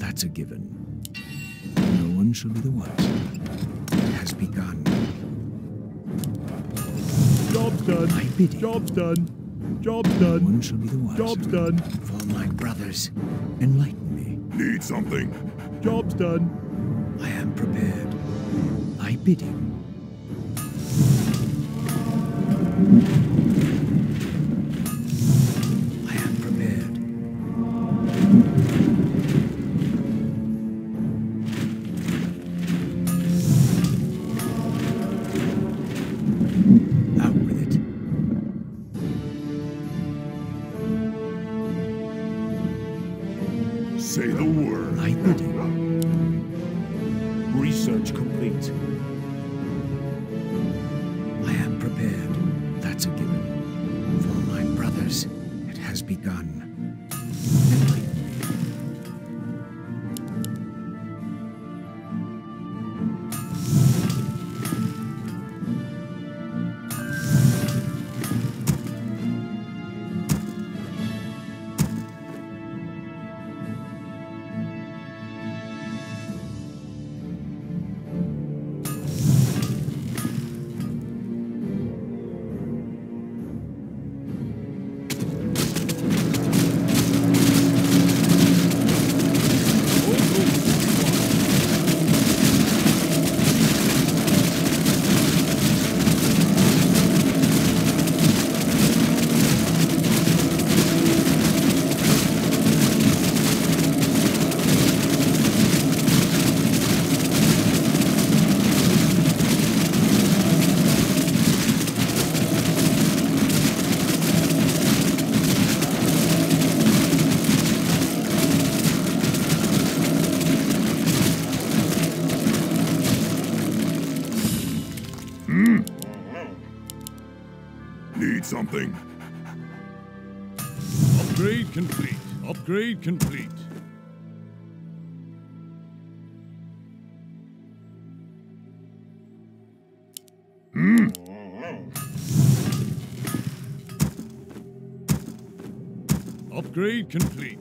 That's a given. No one shall be the wiser. It has begun. Job's done. My bidding. Job's done. Job's No done. one shall be the wiser. Job's done. For my brothers, enlighten me. Need something? Job's done. I am prepared. My bidding. I am prepared. Out with it. Say the word. My bidding. Research complete. I am prepared. That's a given. For my brothers, it has begun. Enlighten me. Need something? Upgrade complete. Upgrade complete. Upgrade complete.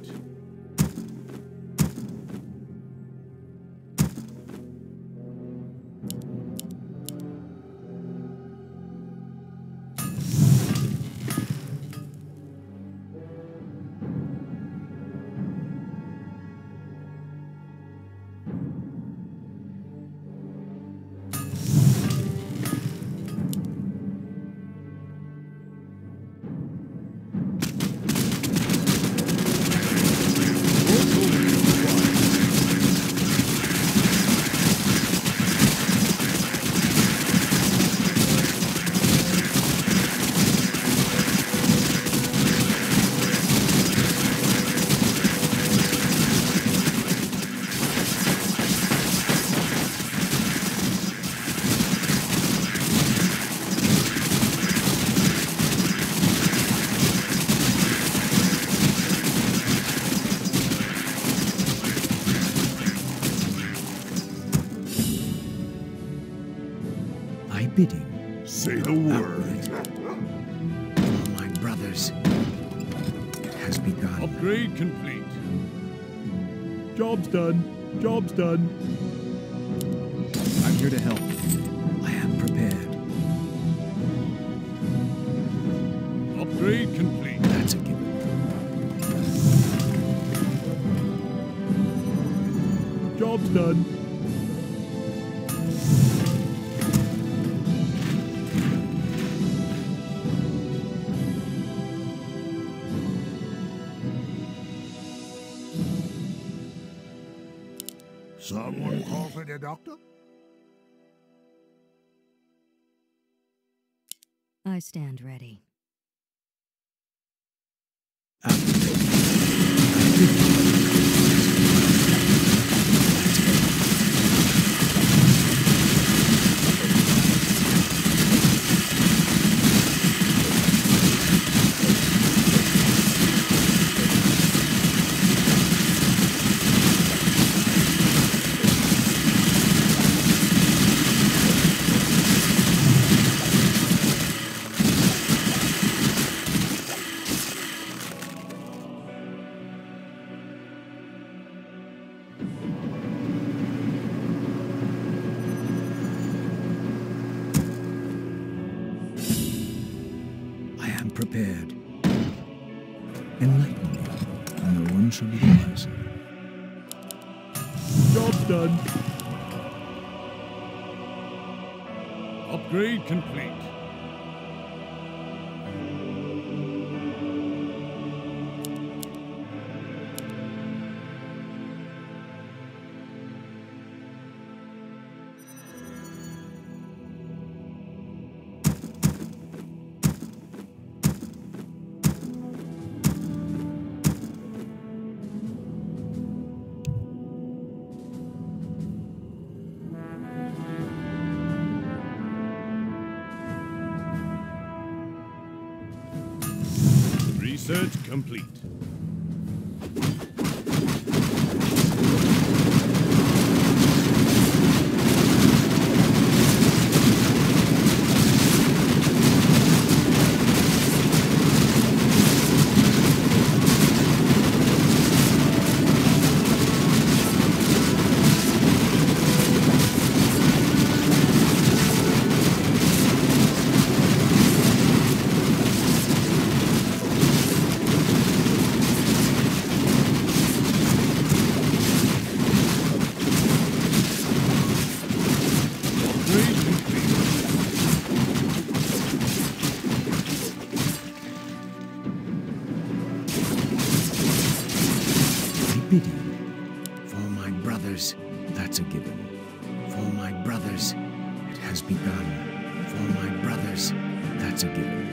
Bidding. Say the word. For my brothers, it has begun. Upgrade complete. Job's done. Job's done. I'm here to help. I am prepared. Upgrade complete. That's a given. Job's done. Someone call for the doctor? I stand ready. prepared. Enlighten me. No one shall be the wiser. Job's done. Upgrade complete. Research complete. Bidding. For my brothers, that's a given. For my brothers, it has begun. For my brothers, that's a given.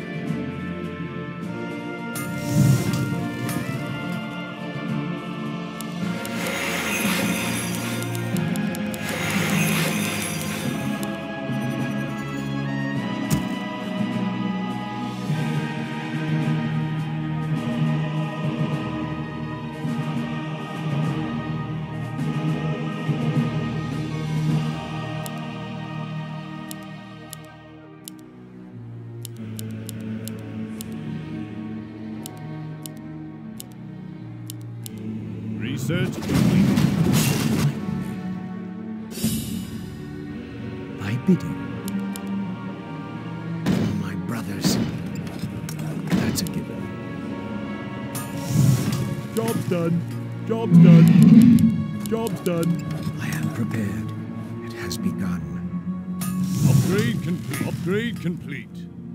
Research complete. By bidding. For my brothers, that's a given. Job's done. Job's done. Job's done. I am prepared. It has begun. Upgrade complete. Upgrade complete.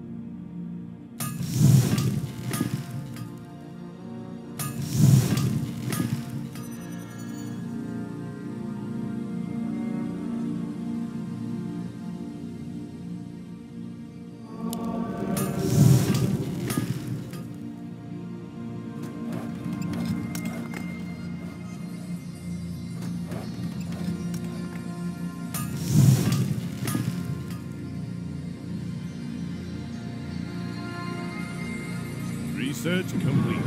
Research complete.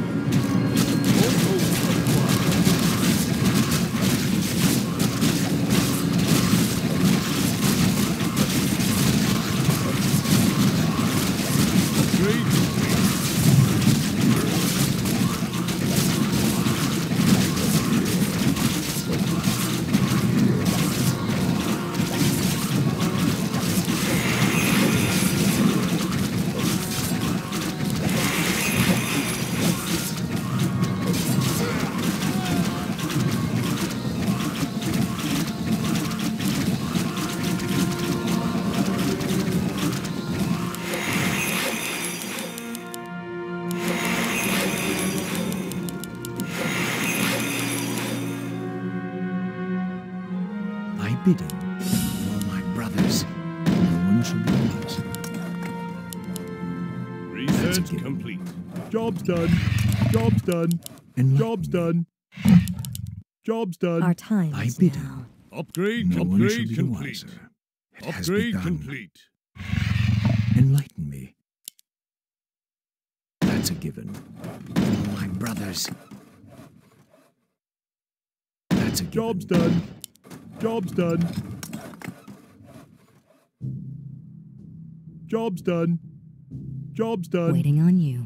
Bidding. For my brothers, no one shall be wiser. Research complete. Job's done. Job's done. Job's done. Job's done. Our time By is bidding. now. Upgrade. No one shall Upgrade be the complete. wiser. It has Upgrade begun. complete. Enlighten me. That's a given. For my brothers, that's a given. Job's done. Job's done. Job's done. Job's done. Waiting on you.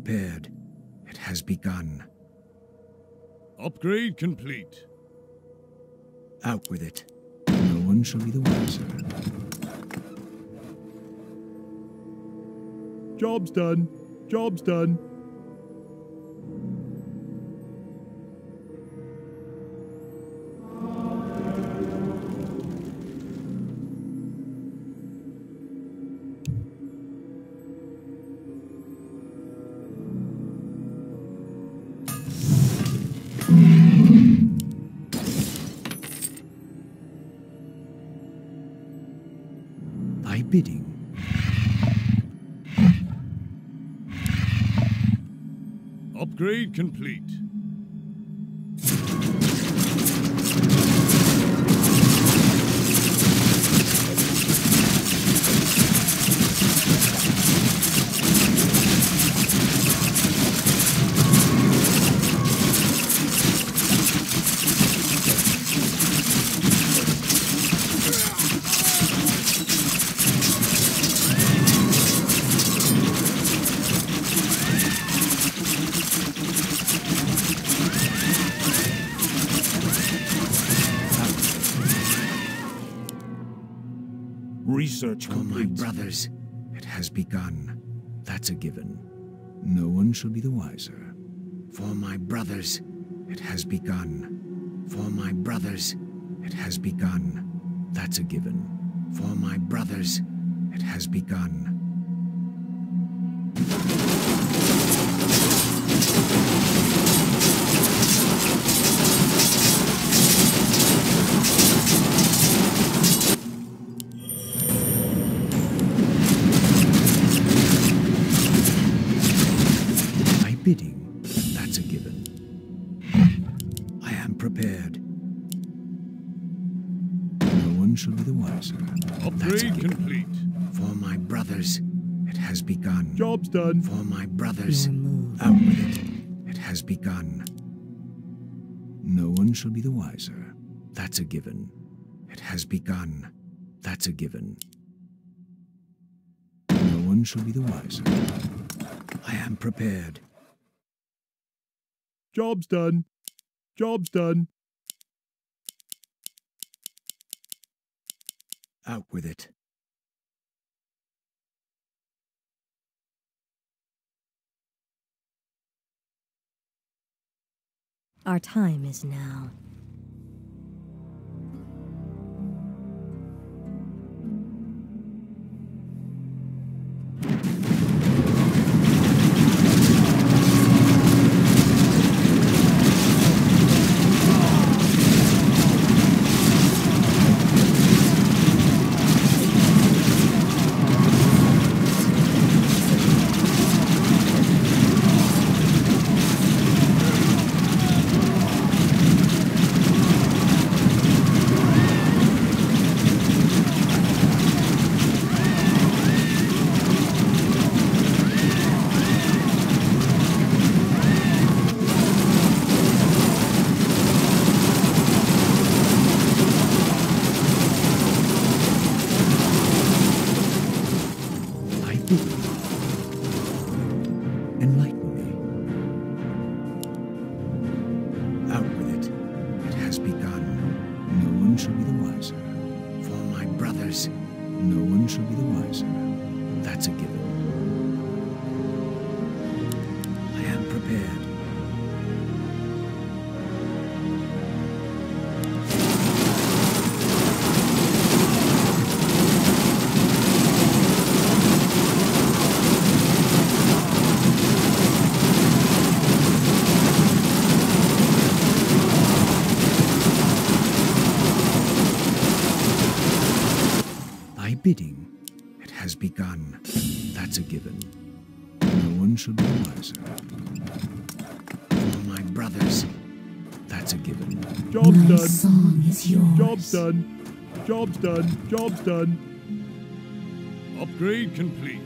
prepared. It has begun. Upgrade complete. Out with it. No one shall be the wiser. Job's done. Job's done. Thy bidding. Upgrade complete. Research For my complete. brothers, it has begun. That's a given. No one shall be the wiser. For my brothers, it has begun. For my brothers, it has begun. That's a given. For my brothers, it has begun. Bidding, that's a given. I am prepared. No one shall be the wiser. Upgrade complete. For my brothers, it has begun. Job's done. For my brothers, Your move. out with it. It has begun. No one shall be the wiser. That's a given. It has begun. That's a given. No one shall be the wiser. I am prepared. Job's done. Job's done. Out with it. Our time is now. Enlighten me. Out with it. It has begun. No one shall be the wiser. For my brothers, no one shall be the wiser. That's a given. I am prepared. Bidding, it has begun. That's a given. No one shall be wiser. For my brothers, that's a given. Job's My done. song is yours. Job's done. Job's done. Job's done. Upgrade complete.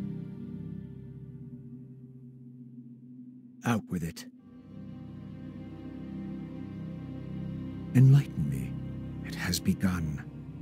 Out with it. Enlighten me. It has begun.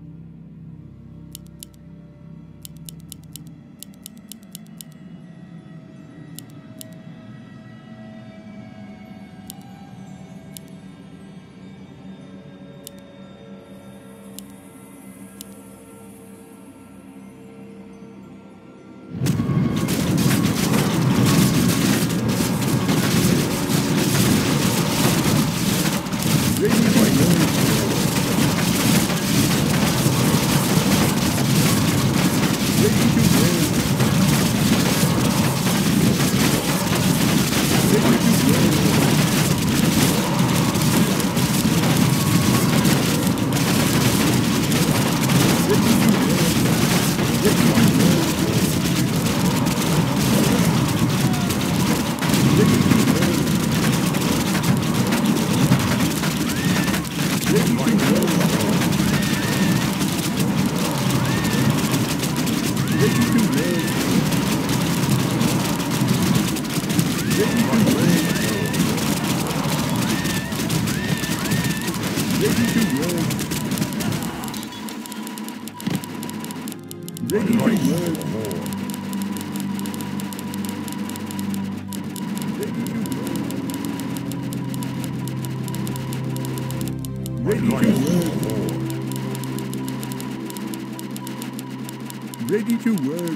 Ready to work.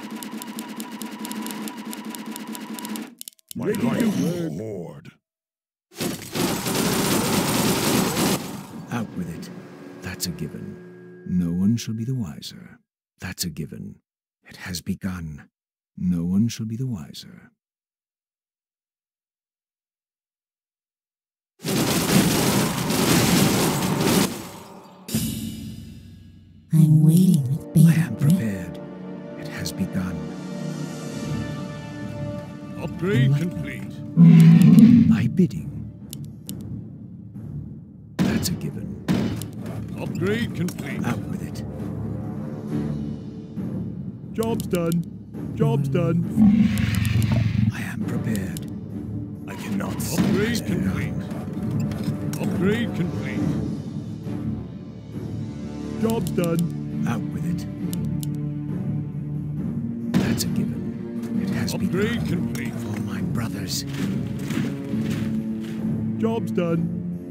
Ready to work. Lord. Out with it. That's a given. No one shall be the wiser. That's a given. It has begun. No one shall be the wiser. I'm waiting with bated I am prepared. It has begun. Upgrade complete. Thy bidding. That's a given. Upgrade complete. Out with it. Job's done. Job's done. I am prepared. I cannot Upgrade complete. Upgrade complete. Job's done. Out with it. That's a given. It has Upgrade begun. complete. For my brothers. Job's done.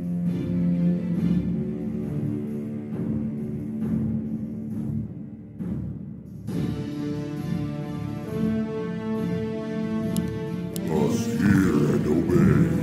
Must hear and obey.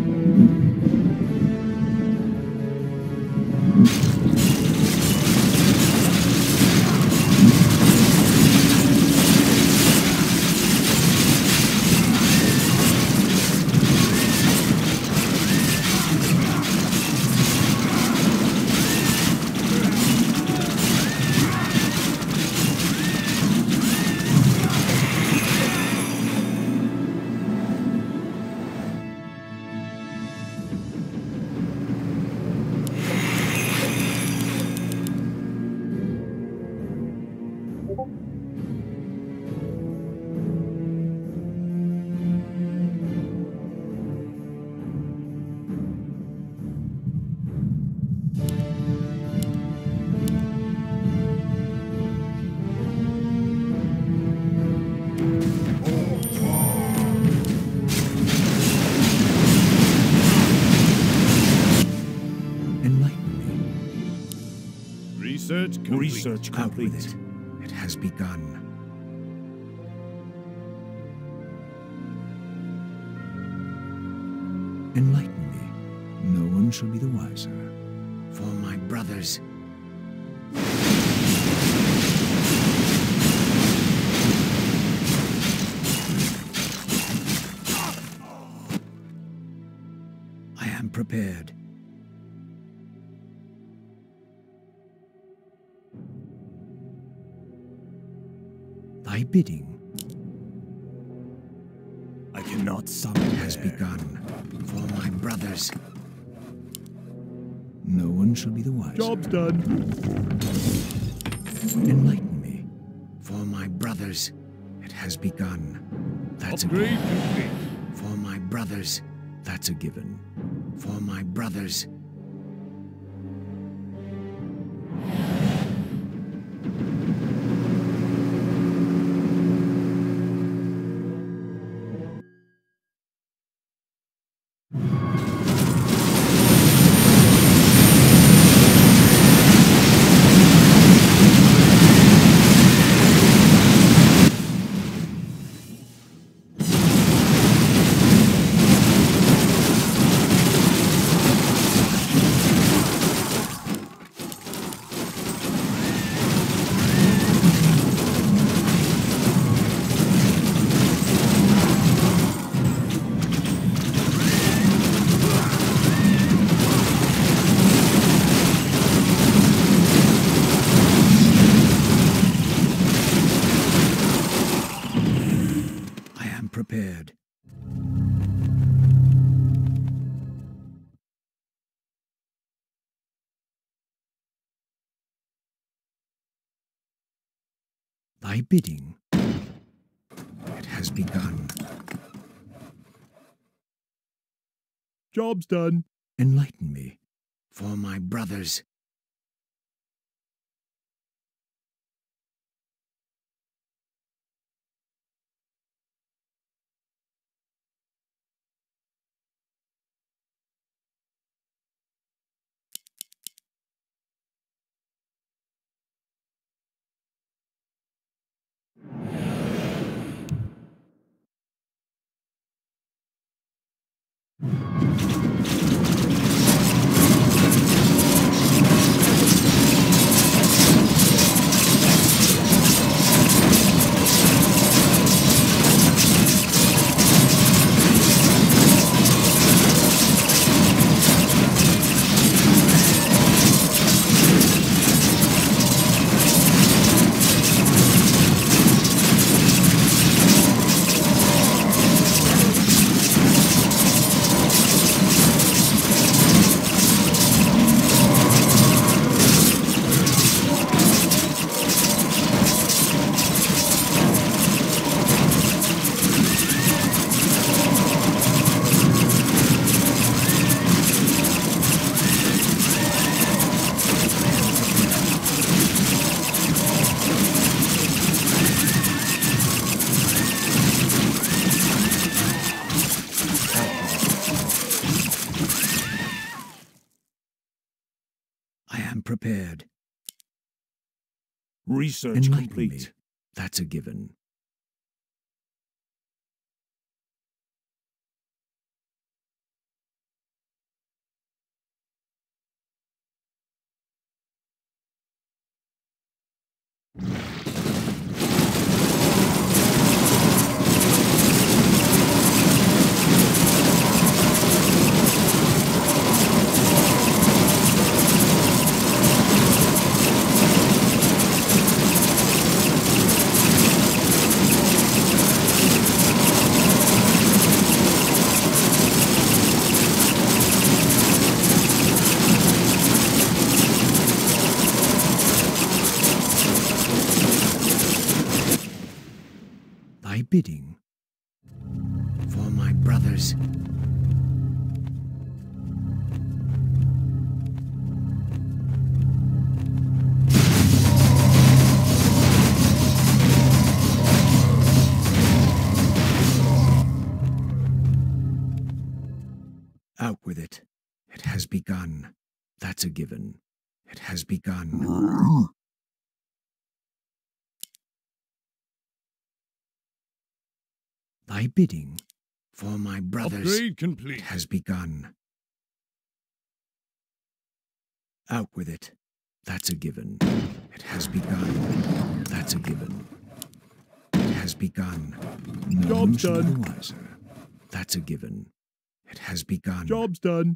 Research complete. Research Out complete. with it. It has begun. Enlighten me. No one shall be the wiser. For my brothers. I am prepared. Thy bidding. I cannot summon. It has begun. For my brothers. No one shall be the wiser. Job's done. Enlighten me. For my brothers. It has begun. That's Upgrade a given. complete. For my brothers. That's a given. For my brothers. Thy bidding. It has begun. Job's done. Enlighten me, for my brothers. I am prepared. Research Enlighten complete. me. That's a given. Thy bidding. For my brothers. Out with it. It has begun. That's a given. It has begun. Thy bidding. For my brothers. Upgrade It complete. has begun. Out with it. That's a given. It has begun. That's a given. It has begun. No one Job's shall be done. the wiser. That's a given. It has begun. Job's done.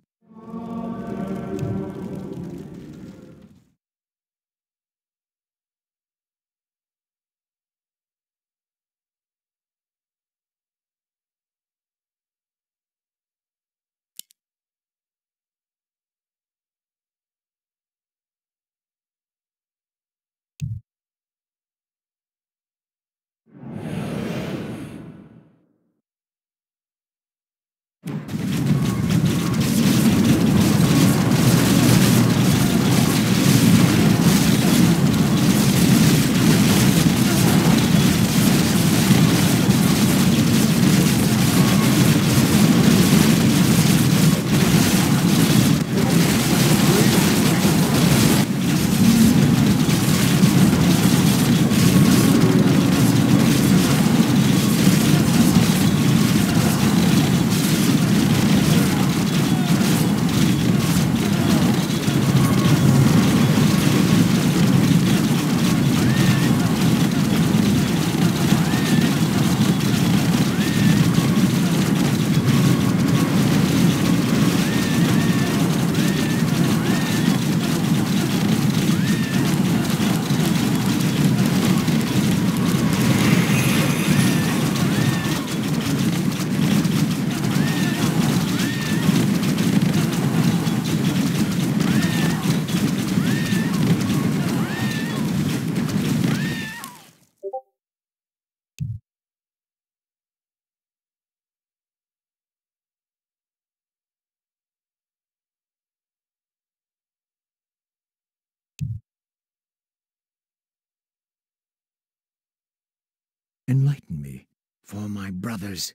Enlighten me, for my brothers.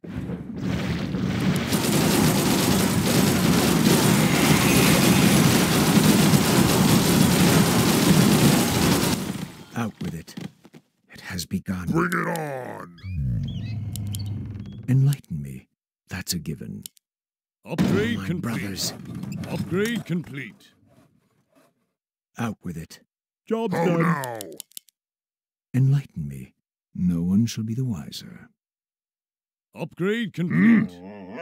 Out with it. It has begun. Bring it on! Enlighten me. That's a given. Upgrade My complete. brothers. Upgrade complete. Out with it. Job's Oh done. no! Enlighten me. No one shall be the wiser. Upgrade complete.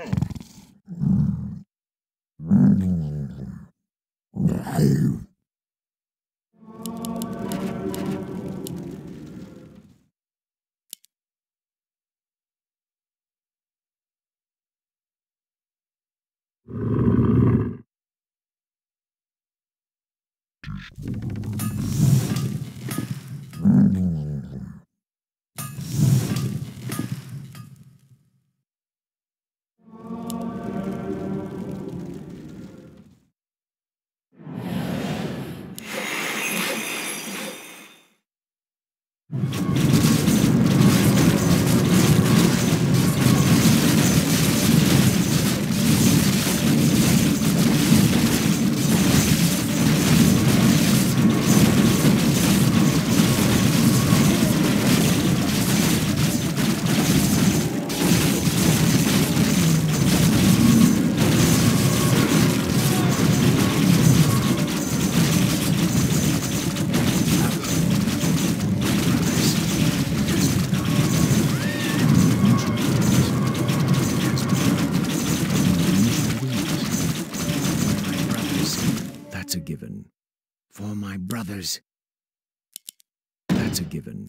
That's a given. For my brothers. That's a given.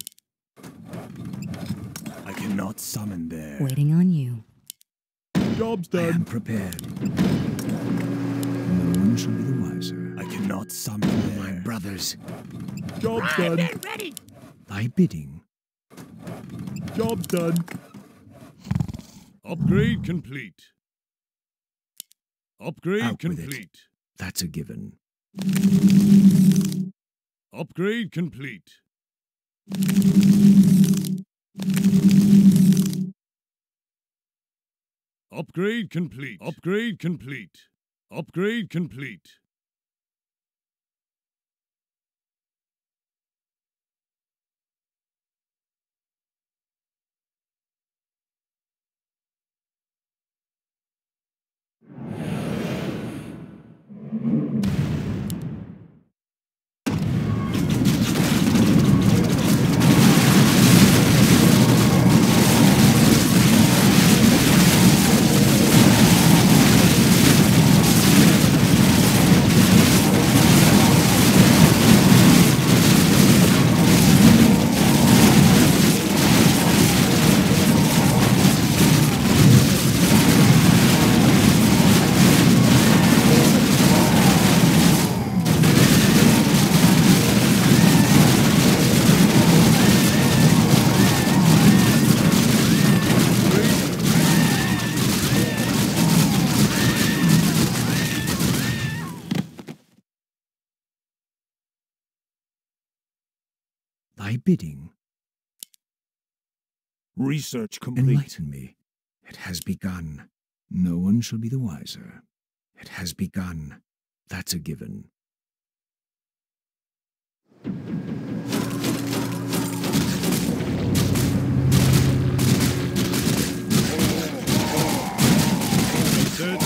I cannot summon there. Waiting on you. Job's I am done. prepared. No one shall be the wiser. I cannot summon My there. brothers. Job's done. Thy bidding. Job's done. Upgrade complete. Upgrade Out with it. complete. That's a given. Upgrade complete. Upgrade complete. Upgrade complete. Upgrade complete. Thy bidding. Research complete. Enlighten me. It has begun. No one shall be the wiser. It has begun. That's a given. Set.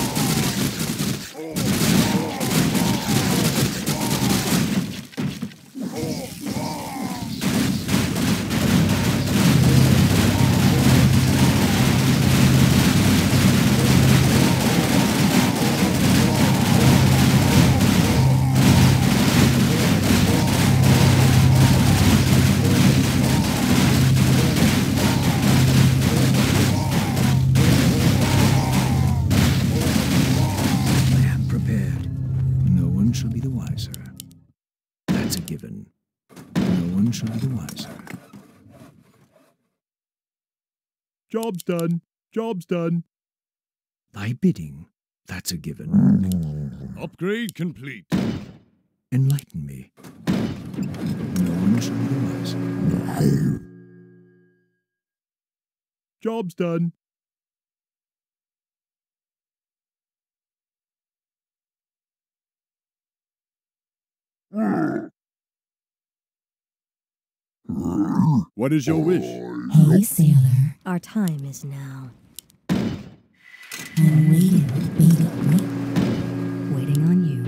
I am prepared. No one shall be the wiser. That's a given. No one shall be the wiser. Job's done. Job's done. Thy bidding. That's a given. Upgrade complete. Enlighten me. No one shall be the wiser. Job's done. What is your wish? Hey, sailor. Our time is now. I'm waiting with bated breath. Waiting on you.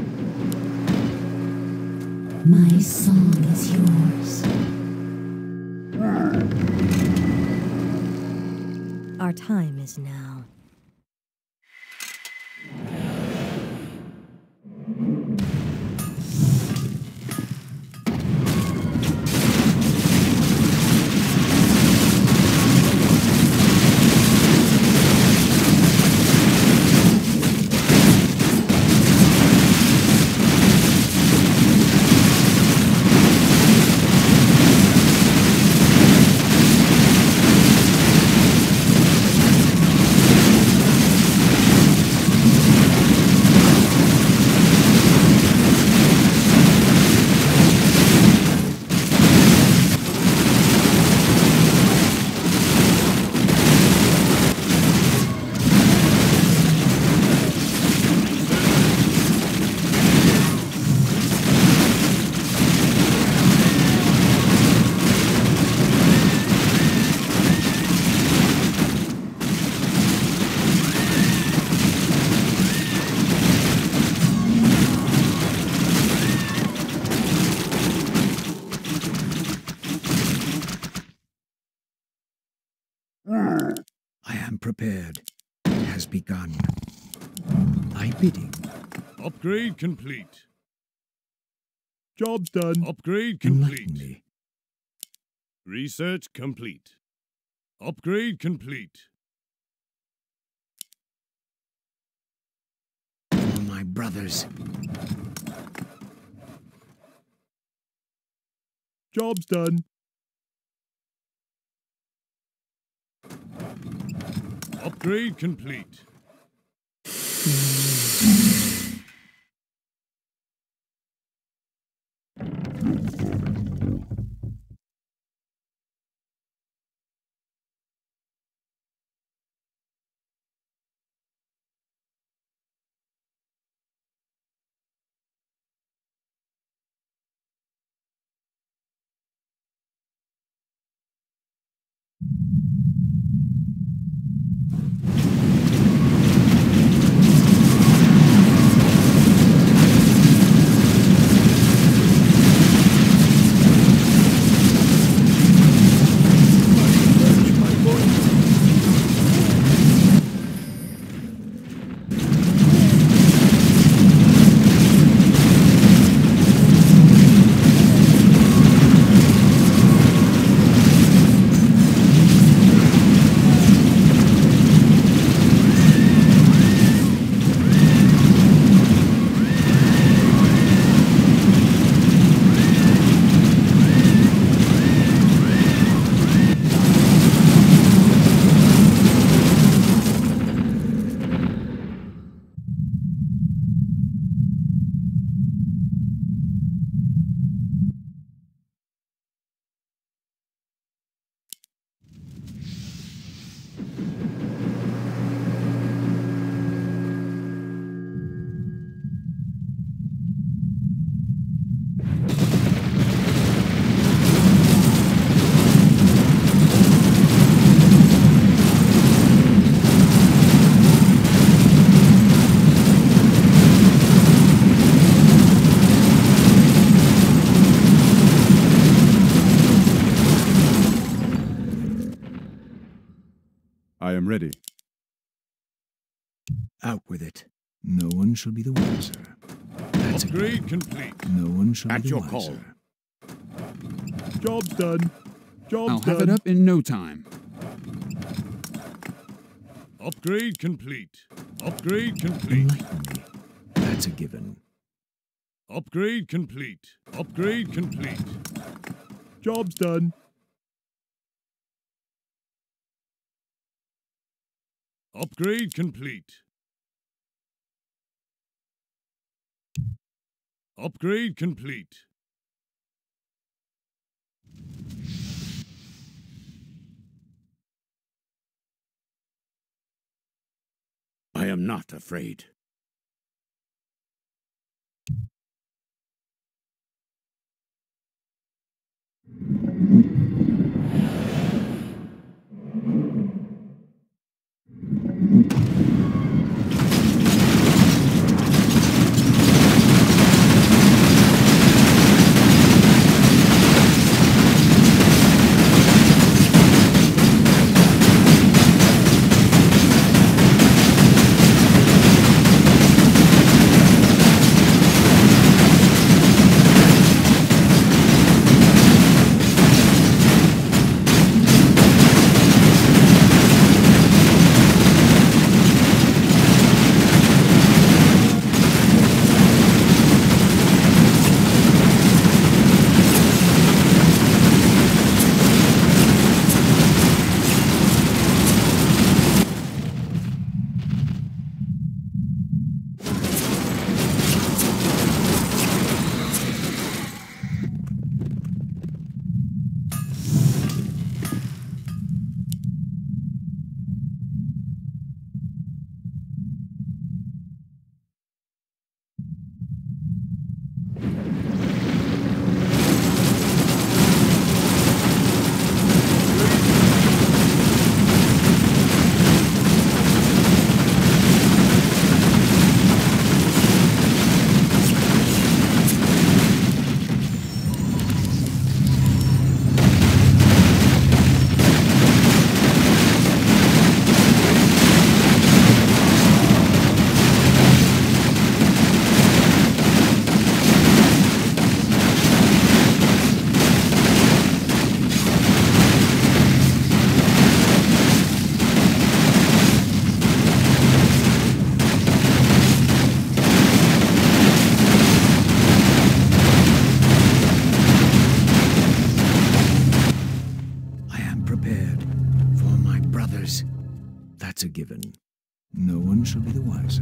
My song is yours. Our time is now. I am prepared. It has begun. Thy bidding. Upgrade complete. Job's done. Upgrade Enlighten complete. me. Research complete. Upgrade complete. For my brothers. Job's done. Upgrade complete. I am ready. Out with it. No one shall be the wiser. That's a Upgrade complete. No one shall At be the your call. wiser. Job's done. Job's I'll done. have it up in no time. Upgrade complete. Upgrade complete. Enlighten me. That's a given. Upgrade complete. Upgrade complete. Job's done. Upgrade complete. Upgrade complete. am not afraid. That's a given. No one shall be the wiser.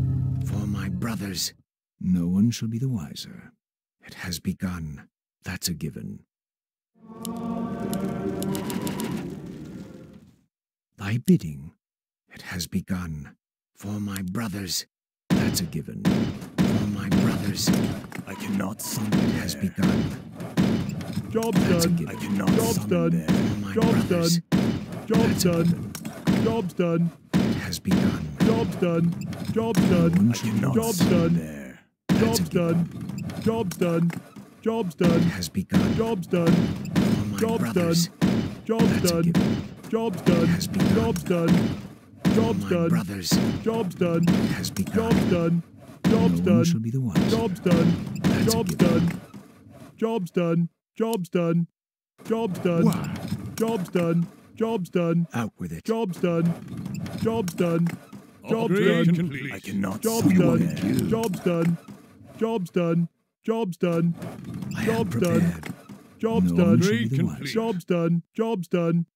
For my brothers, no one shall be the wiser. It has begun. That's a given. Thy bidding, it has begun. For my brothers, that's a given. For my brothers, I cannot summon it has there. begun. Job's That's a done. given. I cannot Job's summon done. there. For my Job's brothers, done. Job's that's a done. given. Job's done. It has begun. Job's done. Job's No done. one I shall be the cannot Job's wiser. summon done. there. That's a Job's given. done. Job's done. Job's It done. has begun. Job's done. For my Job's brothers, Job's that's a done. given. Job's It done. has begun. Job's done. For Job's my done. brothers, Job's done. it has begun. Job's done. Job's No one shall done. be the wiser. Job's done. That's a Job's given. done. Job's done. Job's done. Job's done. Wah! Job's done. Job's done. Out with it. Job's done. Job's done. Job's Upgrade done. complete. I cannot Job's summon done. there. Job's done. Job's done. Job's done. I am Job's done. prepared. Job's No one done. shall be Upgrade the complete. wiser. Job's done. Job's done.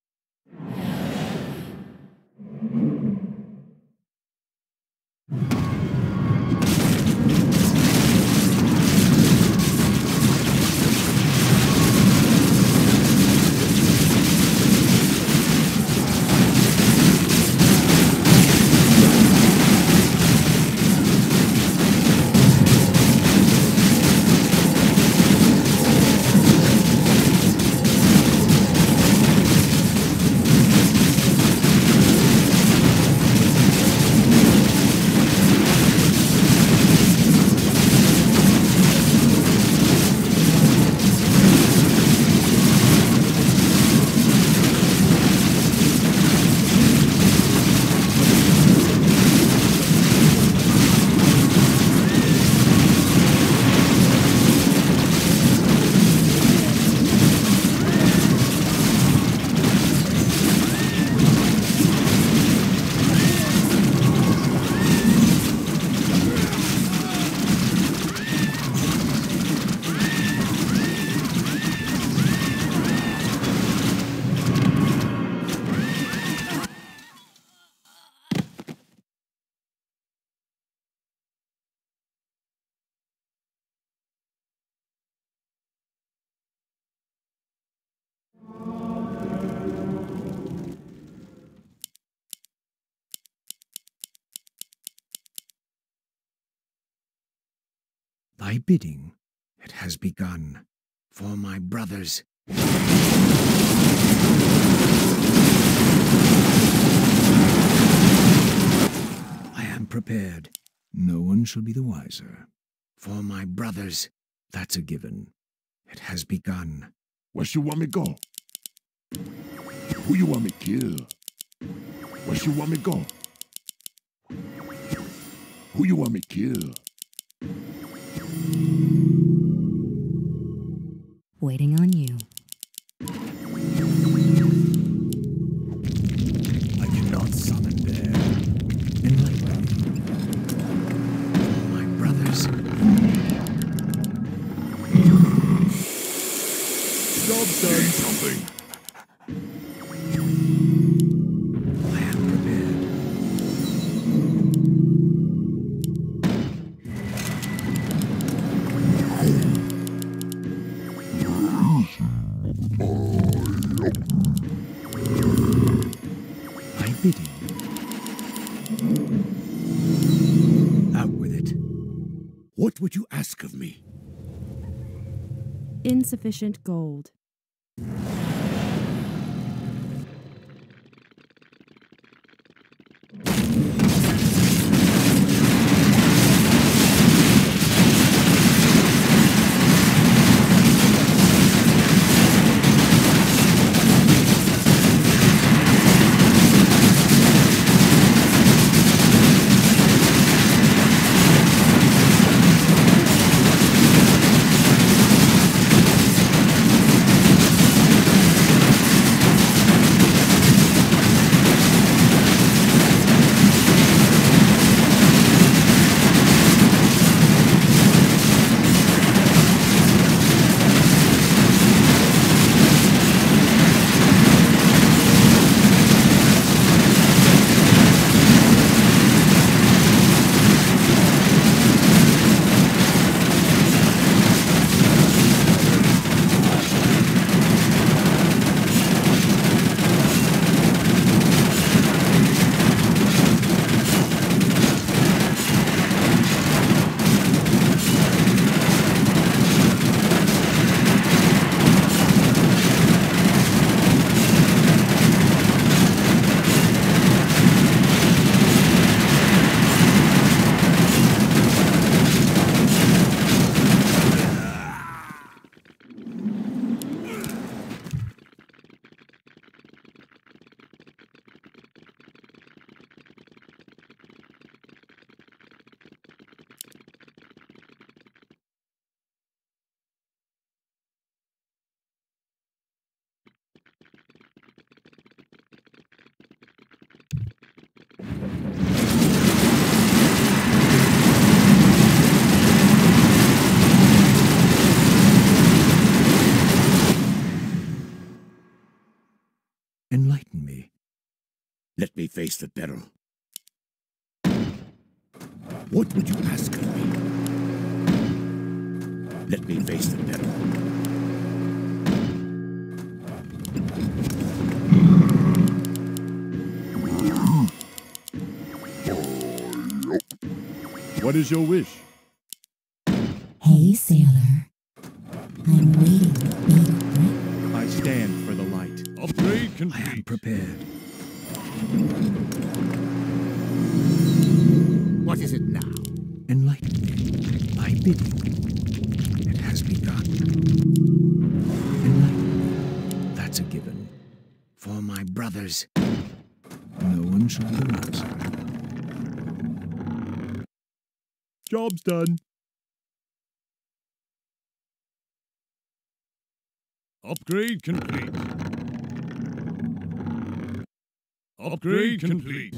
thy bidding, it has begun. For my brothers. I am prepared. No one shall be the wiser. For my brothers, that's a given. It has begun. Where you want me go? Who you want me kill? Where you want me go? Who you want me kill? Waiting on you. I cannot summon there. Enlighten me. For my brothers. Job's done. Something. I am prepared. Thy bidding. Out with it. What would you ask of me? Insufficient gold. Enlighten me. Let me face the peril. What would you ask of me? Let me face the peril. What is your wish? Hey, sailor. I'm waiting with bated breath. I stand for the light. Upgrade I complete. am prepared. What is it now? Enlighten me. Thy bidding. It has begun. Enlighten me. That's a given. For my brothers. No one shall be the wiser. Job's done. Upgrade complete. Upgrade complete.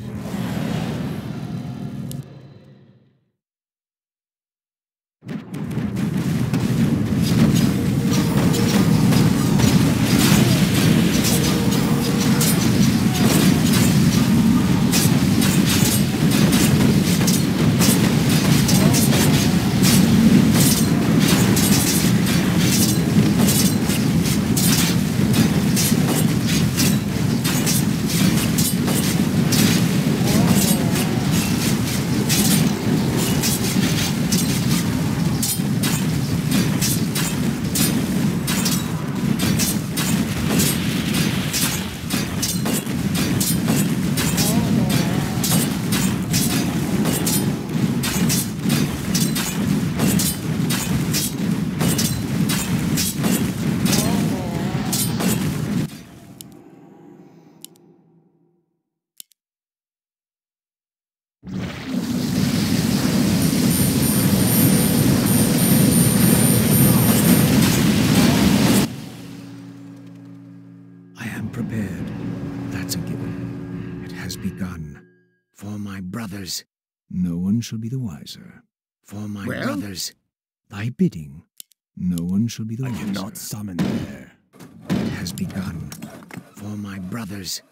begun. For my brothers, no one shall be the wiser. For my brothers, thy bidding, no one shall be the I wiser. cannot summon there. It has begun. For my brothers,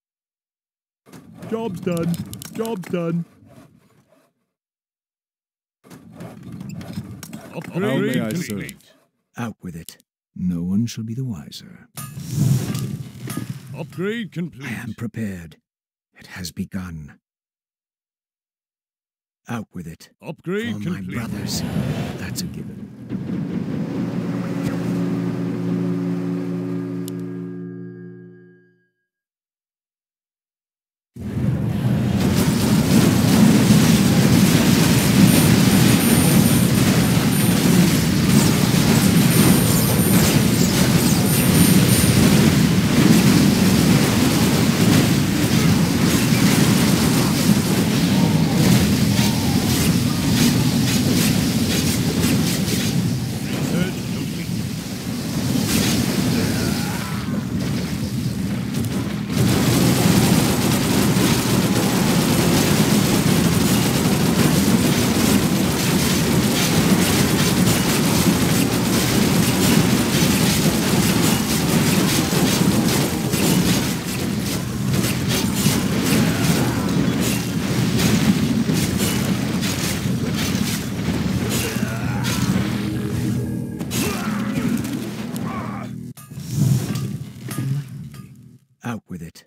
Job's done. Job's done. Upgrade may I complete. out with it. No one shall be the wiser. Upgrade complete. I am prepared. It has begun. Out with it. Upgrade For my complete. brothers, that's a given. Out with it.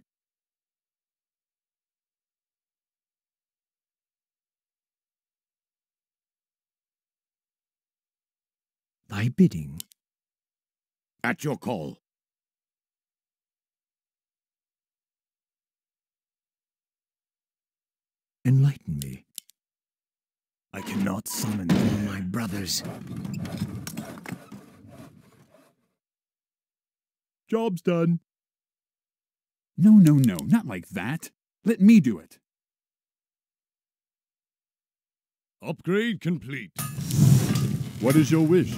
Thy bidding, At your call. enlighten me. I cannot summon For there. my brothers, Job's done. No, no, no, not like that. Let me do it. Upgrade complete. What is your wish?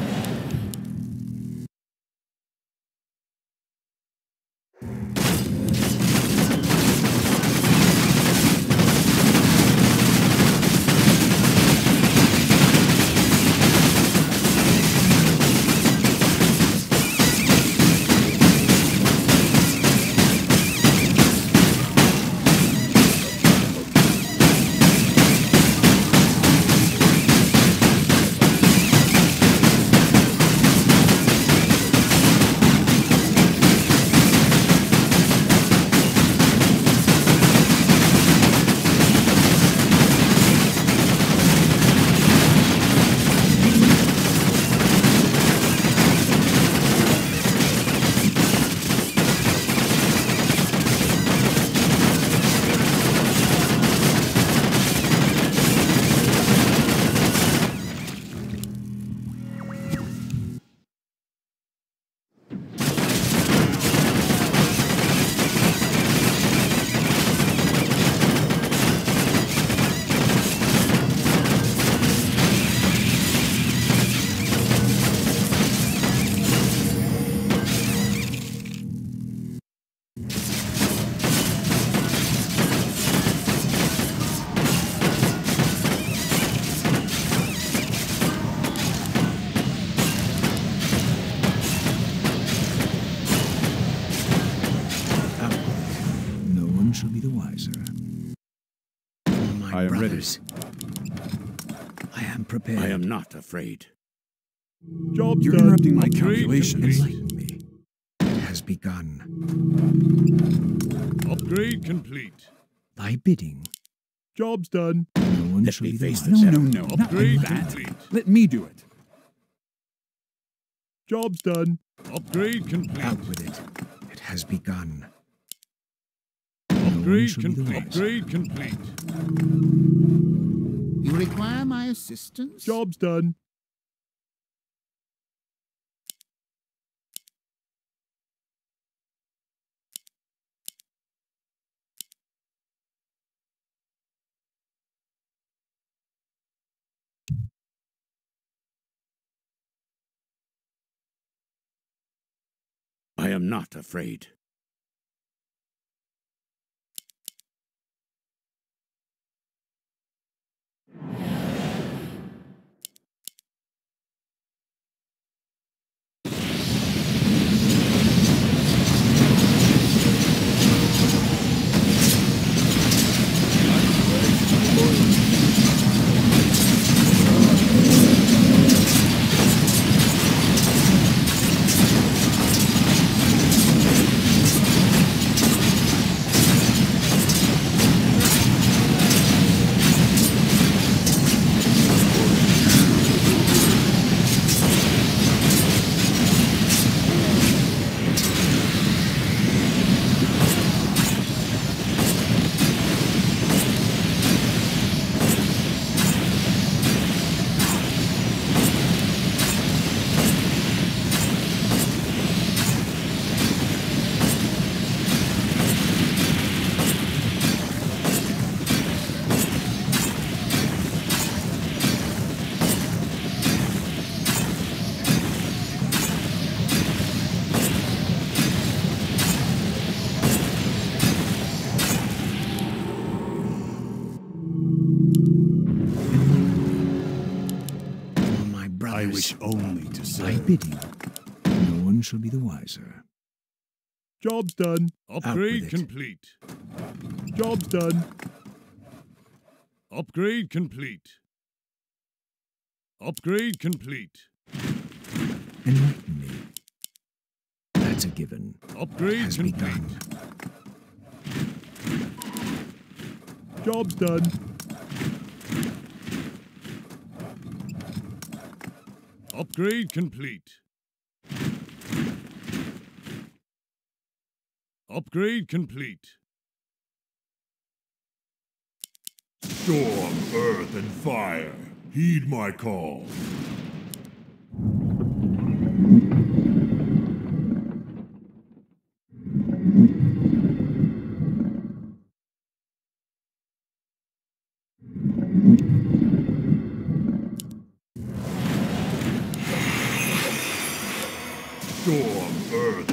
shall be the wiser. For my I am ready. brothers, I am prepared. I am not afraid. Job's You're done. interrupting my Upgrade calculations. Enlighten me. It has begun. Upgrade complete. Thy bidding. Job's done. No one Let shall me be the face the wiser. No, no, no, not like Upgrade that. complete. Let me do it. Job's done. Upgrade complete. Out with it. It has begun. No one Upgrade shall be the complete. wiser. Upgrade complete. You require my assistance? Job's done. I am not afraid. I wish only to I serve. bid you. No one shall be the wiser. Job's done. Upgrade it. complete. Job's done. Upgrade complete. Upgrade complete. Enlighten me. That's a given. Upgrade Has complete. begun. Job's done. Upgrade complete. Upgrade complete. Storm, earth, and fire. Heed my call. Storm, earth,